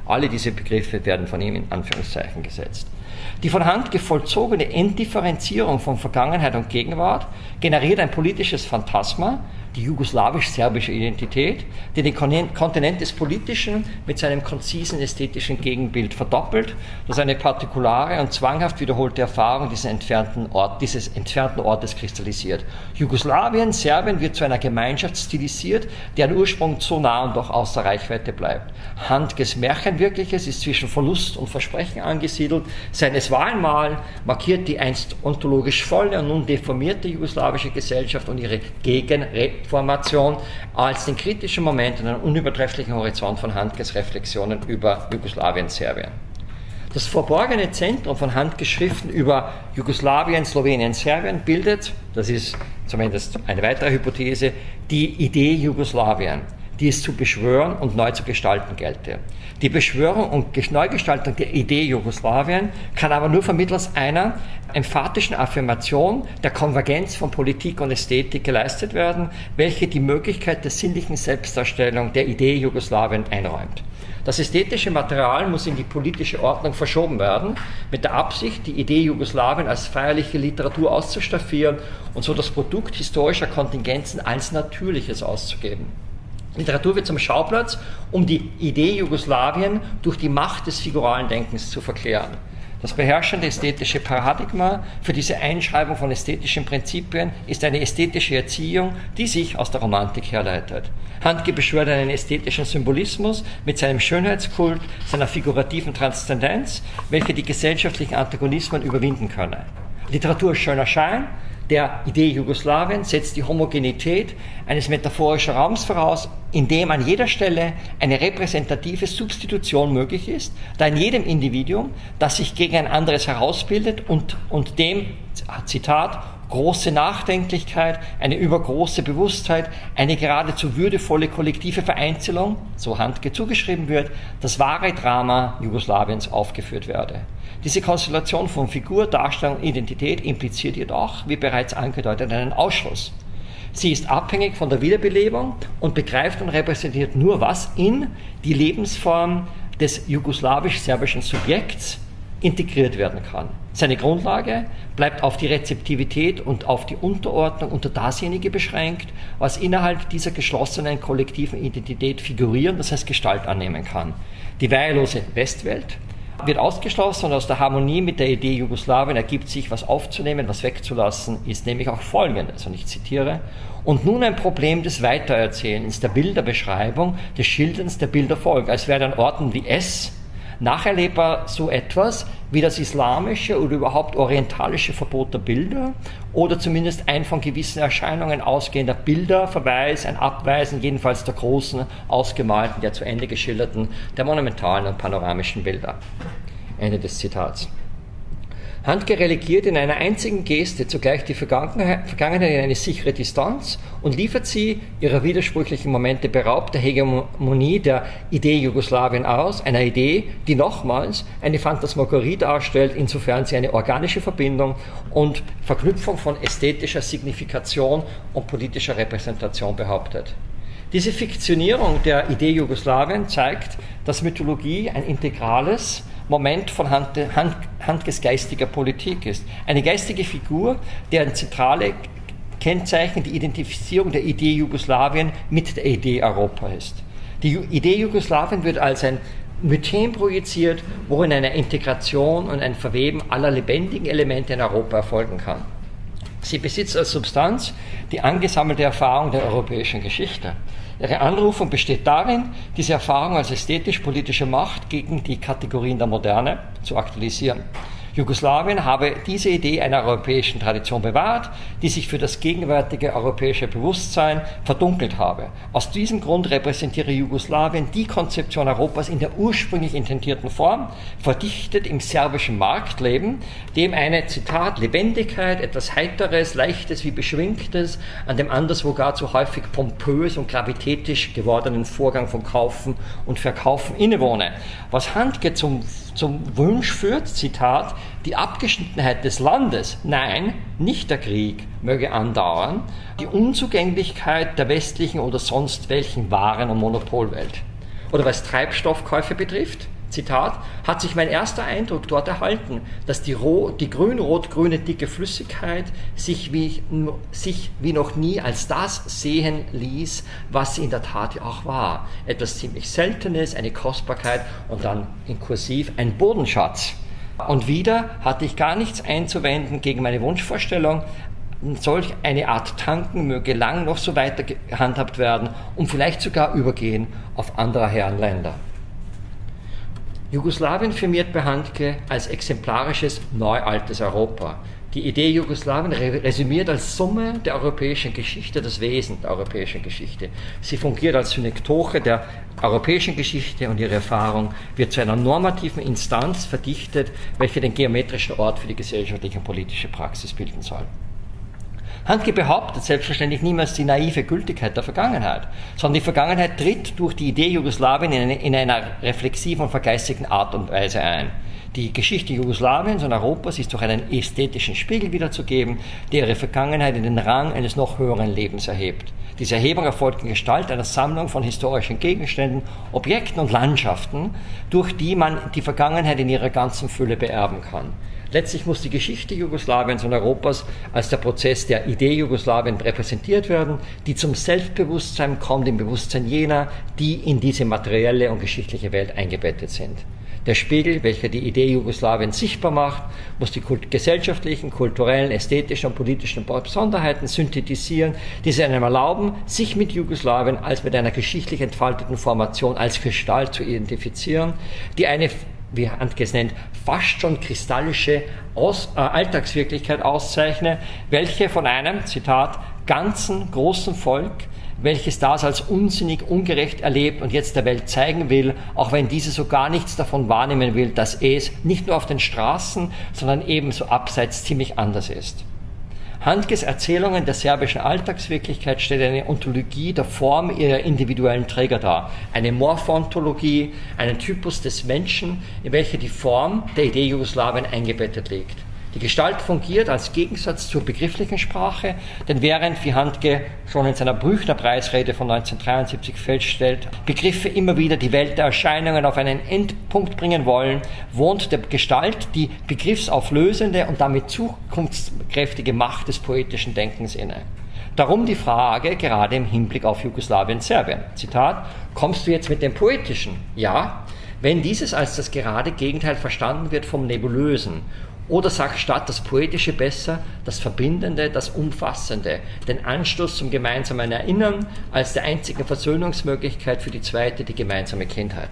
Alle diese Begriffe werden von ihm in Anführungszeichen gesetzt. Die von Handke vollzogene Entdifferenzierung von Vergangenheit und Gegenwart generiert ein politisches Phantasma, die jugoslawisch-serbische Identität, die den Kontinent des Politischen mit seinem konzisen ästhetischen Gegenbild verdoppelt, das eine partikulare und zwanghaft wiederholte Erfahrung dieses entfernten, Ort, dieses entfernten Ortes kristallisiert. Jugoslawien, Serbien wird zu einer Gemeinschaft stilisiert, deren Ursprung so nah und doch außer Reichweite bleibt. Handkes Märchenwirkliches ist zwischen Verlust und Versprechen angesiedelt. Seines Wahlenmal markiert die einst ontologisch volle und nun deformierte jugoslawische Gesellschaft und ihre Gegenreformation als den kritischen Moment und einen unübertrefflichen Horizont von Handkes Reflexionen über Jugoslawien, Serbien. Das verborgene Zentrum von Handkes Schriften über Jugoslawien, Slowenien, Serbien bildet, das ist zumindest eine weitere Hypothese, die Idee Jugoslawien, die es zu beschwören und neu zu gestalten gelte. Die Beschwörung und Neugestaltung der Idee Jugoslawien kann aber nur vermittels einer emphatischen Affirmation der Konvergenz von Politik und Ästhetik geleistet werden, welche die Möglichkeit der sinnlichen Selbstdarstellung der Idee Jugoslawien einräumt. Das ästhetische Material muss in die politische Ordnung verschoben werden, mit der Absicht, die Idee Jugoslawien als feierliche Literatur auszustaffieren und so das Produkt historischer Kontingenzen als Natürliches auszugeben. Literatur wird zum Schauplatz, um die Idee Jugoslawien durch die Macht des figuralen Denkens zu verklären. Das beherrschende ästhetische Paradigma für diese Einschreibung von ästhetischen Prinzipien ist eine ästhetische Erziehung, die sich aus der Romantik herleitet. Handke beschwört einen ästhetischen Symbolismus mit seinem Schönheitskult, seiner figurativen Transzendenz, welche die gesellschaftlichen Antagonismen überwinden könne. Literatur schöner Schein der Idee Jugoslawien setzt die Homogenität eines metaphorischen Raums voraus, in dem an jeder Stelle eine repräsentative Substitution möglich ist, da in jedem Individuum, das sich gegen ein anderes herausbildet und, und dem, Zitat, große Nachdenklichkeit, eine übergroße Bewusstheit, eine geradezu würdevolle kollektive Vereinzelung, so Handke zugeschrieben wird, das wahre Drama Jugoslawiens aufgeführt werde. Diese Konstellation von Figur, Darstellung und Identität impliziert jedoch, wie bereits angedeutet, einen Ausschluss. Sie ist abhängig von der Wiederbelebung und begreift und repräsentiert nur, was in die Lebensform des jugoslawisch-serbischen Subjekts integriert werden kann. Seine Grundlage bleibt auf die Rezeptivität und auf die Unterordnung unter dasjenige beschränkt, was innerhalb dieser geschlossenen kollektiven Identität figurieren, das heißt Gestalt annehmen kann. Die wehrlose Westwelt wird ausgeschlossen und aus der Harmonie mit der Idee Jugoslawien ergibt sich, was aufzunehmen, was wegzulassen, ist nämlich auch Folgendes, und ich zitiere, und nun ein Problem des Weitererzählens, der Bilderbeschreibung, des Schilderns der Bilderfolge, als wäre an Orten wie S nacherlebbar so etwas wie das islamische oder überhaupt orientalische Verbot der Bilder oder zumindest ein von gewissen Erscheinungen ausgehender Bilderverweis, ein Abweisen jedenfalls der großen, ausgemalten, der zu Ende geschilderten, der monumentalen und panoramischen Bilder. Ende des Zitats. Handke relegiert in einer einzigen Geste zugleich die Vergangenheit, Vergangenheit in eine sichere Distanz und liefert sie, ihrer widersprüchlichen Momente beraubt, der Hegemonie der Idee Jugoslawien aus, einer Idee, die nochmals eine Phantasmagorie darstellt, insofern sie eine organische Verbindung und Verknüpfung von ästhetischer Signifikation und politischer Repräsentation behauptet. Diese Fiktionierung der Idee Jugoslawien zeigt, dass Mythologie ein integrales Moment von Hand, Hand, Handkes geistiger Politik ist. Eine geistige Figur, deren zentrale Kennzeichen die Identifizierung der Idee Jugoslawien mit der Idee Europa ist. Die Idee Jugoslawien wird als ein Mythen projiziert, worin eine Integration und ein Verweben aller lebendigen Elemente in Europa erfolgen kann. Sie besitzt als Substanz die angesammelte Erfahrung der europäischen Geschichte. Ihre Anrufung besteht darin, diese Erfahrung als ästhetisch-politische Macht gegen die Kategorien der Moderne zu aktualisieren. Jugoslawien habe diese Idee einer europäischen Tradition bewahrt, die sich für das gegenwärtige europäische Bewusstsein verdunkelt habe. Aus diesem Grund repräsentiere Jugoslawien die Konzeption Europas in der ursprünglich intendierten Form, verdichtet im serbischen Marktleben, dem eine, Zitat, Lebendigkeit, etwas Heiteres, Leichtes wie Beschwingtes, an dem anderswo gar zu häufig pompös und gravitätisch gewordenen Vorgang von Kaufen und Verkaufen innewohne. Was Handke zum zum Wunsch führt, Zitat, die Abgeschnittenheit des Landes, nein, nicht der Krieg, möge andauern, die Unzugänglichkeit der westlichen oder sonst welchen Waren- und Monopolwelt. Oder was Treibstoffkäufe betrifft, Zitat, hat sich mein erster Eindruck dort erhalten, dass die, die grün-rot-grüne dicke Flüssigkeit sich wie, sich wie noch nie als das sehen ließ, was sie in der Tat auch war. Etwas ziemlich Seltenes, eine Kostbarkeit und dann in Kursiv ein Bodenschatz. Und wieder hatte ich gar nichts einzuwenden gegen meine Wunschvorstellung, solch eine Art Tanken möge lang noch so weiter gehandhabt werden und vielleicht sogar übergehen auf andere Herrenländer. Jugoslawien firmiert bei Handke als exemplarisches neualtes Europa. Die Idee Jugoslawien resümiert als Summe der europäischen Geschichte das Wesen der europäischen Geschichte. Sie fungiert als Synekdoche der europäischen Geschichte und ihre Erfahrung wird zu einer normativen Instanz verdichtet, welche den geometrischen Ort für die gesellschaftliche und politische Praxis bilden soll. Handke behauptet selbstverständlich niemals die naive Gültigkeit der Vergangenheit, sondern die Vergangenheit tritt durch die Idee Jugoslawien in, eine, in einer reflexiven und vergeistigten Art und Weise ein. Die Geschichte Jugoslawiens und Europas ist durch einen ästhetischen Spiegel wiederzugeben, der ihre Vergangenheit in den Rang eines noch höheren Lebens erhebt. Diese Erhebung erfolgt in Gestalt einer Sammlung von historischen Gegenständen, Objekten und Landschaften, durch die man die Vergangenheit in ihrer ganzen Fülle beerben kann. Letztlich muss die Geschichte Jugoslawiens und Europas als der Prozess der Idee Jugoslawien repräsentiert werden, die zum Selbstbewusstsein kommt, im Bewusstsein jener, die in diese materielle und geschichtliche Welt eingebettet sind. Der Spiegel, welcher die Idee Jugoslawien sichtbar macht, muss die kult- gesellschaftlichen, kulturellen, ästhetischen und politischen Besonderheiten synthetisieren, die es einem erlauben, sich mit Jugoslawien als mit einer geschichtlich entfalteten Formation als Gestalt zu identifizieren, die eine, wie Handke es nennt, fast schon kristallische Aus, äh, Alltagswirklichkeit auszeichne, welche von einem, Zitat, ganzen großen Volk, welches das als unsinnig, ungerecht erlebt und jetzt der Welt zeigen will, auch wenn diese so gar nichts davon wahrnehmen will, dass es nicht nur auf den Straßen, sondern ebenso abseits ziemlich anders ist. Handkes Erzählungen der serbischen Alltagswirklichkeit stellt eine Ontologie der Form ihrer individuellen Träger dar, eine Morphoontologie, einen Typus des Menschen, in welcher die Form der Idee Jugoslawien eingebettet liegt. Die Gestalt fungiert als Gegensatz zur begrifflichen Sprache, denn während, wie Handke schon in seiner Brüchner-Preisrede von neunzehnhundertdreiundsiebzig feststellt, Begriffe immer wieder die Welt der Erscheinungen auf einen Endpunkt bringen wollen, wohnt der Gestalt die begriffsauflösende und damit zukunftskräftige Macht des poetischen Denkens inne. Darum die Frage, gerade im Hinblick auf Jugoslawien-Serbien. Zitat, kommst du jetzt mit dem Poetischen? Ja, wenn dieses als das gerade Gegenteil verstanden wird vom Nebulösen. Oder sagt statt das Poetische besser das Verbindende, das Umfassende, den Anstoß zum gemeinsamen Erinnern als der einzigen Versöhnungsmöglichkeit für die zweite, die gemeinsame Kindheit.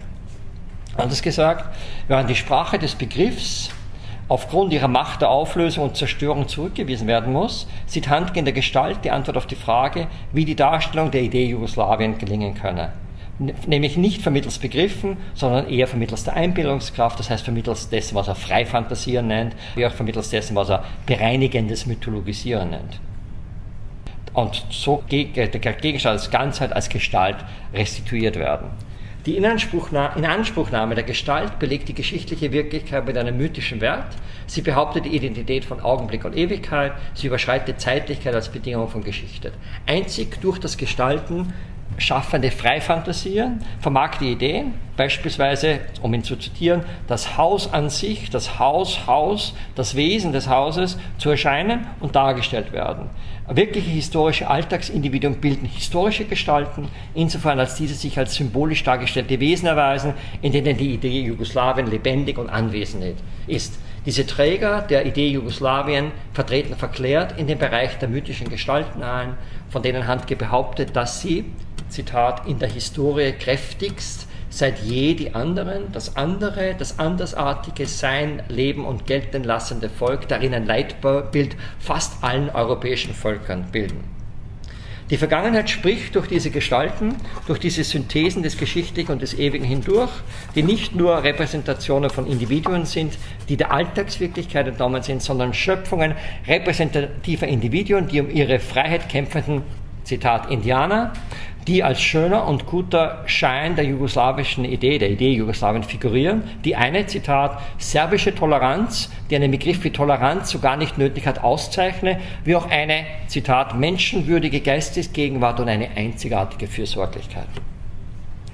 Anders gesagt, während die Sprache des Begriffs aufgrund ihrer Macht der Auflösung und Zerstörung zurückgewiesen werden muss, sieht Handke in der Gestalt die Antwort auf die Frage, wie die Darstellung der Idee Jugoslawien gelingen könne. Nämlich nicht vermittels Begriffen, sondern eher vermittels der Einbildungskraft, das heißt vermittels dessen, was er Freifantasieren nennt, wie auch vermittels dessen, was er bereinigendes Mythologisieren nennt. Und so der Gegenstand als Ganzheit, als Gestalt restituiert werden. Die Inanspruchnahme der Gestalt belegt die geschichtliche Wirklichkeit mit einem mythischen Wert. Sie behauptet die Identität von Augenblick und Ewigkeit. Sie überschreitet Zeitlichkeit als Bedingung von Geschichte. Einzig durch das Gestalten schaffende Freifantasieren vermag die Idee, beispielsweise, um ihn zu zitieren, das Haus an sich, das Haus, Haus, das Wesen des Hauses zu erscheinen und dargestellt werden. Wirkliche historische Alltagsindividuen bilden historische Gestalten, insofern als diese sich als symbolisch dargestellte Wesen erweisen, in denen die Idee Jugoslawien lebendig und anwesend ist. Diese Träger der Idee Jugoslawien vertreten verklärt in den Bereich der mythischen Gestalten ein, von denen Handke behauptet, dass sie, Zitat, in der Historie kräftigst seit je die anderen, das andere, das andersartige Sein, Leben und gelten lassende Volk, darin ein Leitbild fast allen europäischen Völkern bilden. Die Vergangenheit spricht durch diese Gestalten, durch diese Synthesen des Geschichtlichen und des Ewigen hindurch, die nicht nur Repräsentationen von Individuen sind, die der Alltagswirklichkeit entnommen sind, sondern Schöpfungen repräsentativer Individuen, die um ihre Freiheit kämpfenden, Zitat, Indianer, die als schöner und guter Schein der jugoslawischen Idee, der Idee Jugoslawien figurieren, die eine, Zitat, serbische Toleranz, die einen Begriff wie Toleranz so gar nicht nötig hat, auszeichne, wie auch eine, Zitat, menschenwürdige Geistesgegenwart und eine einzigartige Fürsorglichkeit.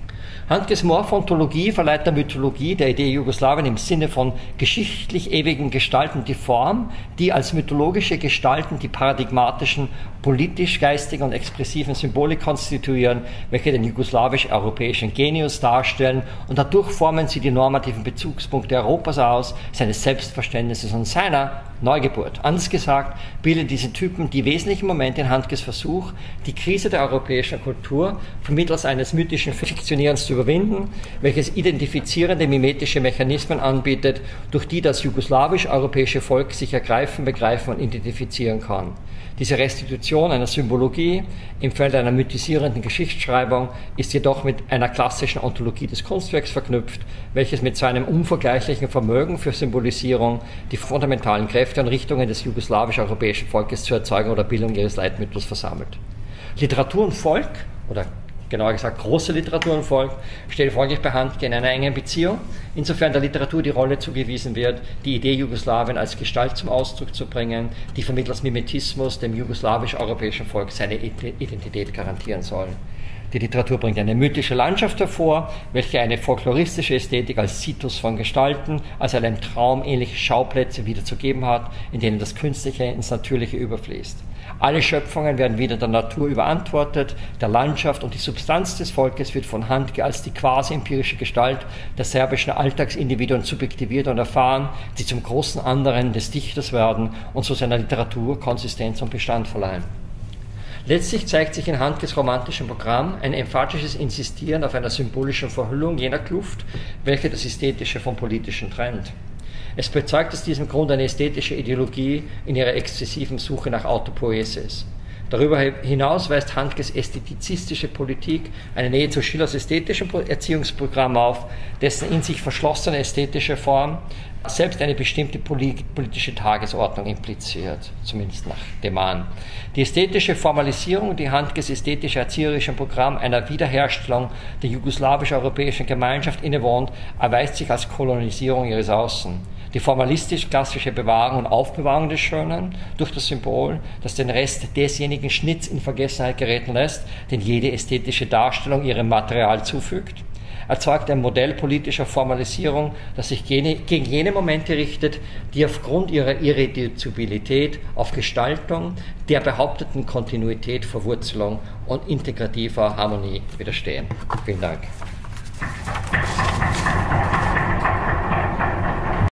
Handkes Morphologie verleiht der Mythologie der Idee Jugoslawien im Sinne von geschichtlich ewigen Gestalten die Form, die als mythologische Gestalten die paradigmatischen, politisch, geistigen und expressiven Symbole konstituieren, welche den jugoslawisch-europäischen Genius darstellen, und dadurch formen sie die normativen Bezugspunkte Europas aus, seines Selbstverständnisses und seiner Neugeburt. Anders gesagt, bilden diese Typen die wesentlichen Momente in Handkes Versuch, die Krise der europäischen Kultur vermittels eines mythischen Fiktionierens zu überwinden, welches identifizierende mimetische Mechanismen anbietet, durch die das jugoslawisch-europäische Volk sich ergreifen, begreifen und identifizieren kann. Diese Restitution einer Symbologie im Feld einer mythisierenden Geschichtsschreibung ist jedoch mit einer klassischen Ontologie des Kunstwerks verknüpft, welches mit seinem unvergleichlichen Vermögen für Symbolisierung die fundamentalen Kräfte und Richtungen des jugoslawisch-europäischen Volkes zur Erzeugung oder Bildung ihres Leitmythos versammelt. Literatur und Volk, oder genauer gesagt große Literatur und Volk, stehen folglich bei Handke in einer engen Beziehung, insofern der Literatur die Rolle zugewiesen wird, die Idee Jugoslawien als Gestalt zum Ausdruck zu bringen, die vermittels Mimetismus dem jugoslawisch-europäischen Volk seine Identität garantieren soll. Die Literatur bringt eine mythische Landschaft hervor, welche eine folkloristische Ästhetik als Situs von Gestalten, also einem Traum ähnliche Schauplätze wiederzugeben hat, in denen das Künstliche ins Natürliche überfließt. Alle Schöpfungen werden wieder der Natur überantwortet, der Landschaft, und die Substanz des Volkes wird von Handke als die quasi-empirische Gestalt der serbischen Alltagsindividuen subjektiviert und erfahren, die zum großen anderen des Dichters werden und so seiner Literatur Konsistenz und Bestand verleihen. Letztlich zeigt sich in Handkes romantischem Programm ein emphatisches Insistieren auf einer symbolischen Verhüllung jener Kluft, welche das Ästhetische vom Politischen trennt. Es bezeugt aus diesem Grund eine ästhetische Ideologie in ihrer exzessiven Suche nach Autopoiesis. Darüber hinaus weist Handkes ästhetizistische Politik eine Nähe zu Schillers ästhetischen Erziehungsprogramm auf, dessen in sich verschlossene ästhetische Form selbst eine bestimmte politische Tagesordnung impliziert, zumindest nach Deman. Die ästhetische Formalisierung, die Handkes ästhetisch-erzieherischen Programm einer Wiederherstellung der jugoslawisch-europäischen Gemeinschaft innewohnt, erweist sich als Kolonisierung ihres Außen. Die formalistisch-klassische Bewahrung und Aufbewahrung des Schönen durch das Symbol, das den Rest desjenigen Schnitz in Vergessenheit geraten lässt, den jede ästhetische Darstellung ihrem Material zufügt, erzeugt ein Modell politischer Formalisierung, das sich gegen jene Momente richtet, die aufgrund ihrer Irreduzibilität auf Gestaltung, der behaupteten Kontinuität, Verwurzelung und integrativer Harmonie widerstehen. Vielen Dank.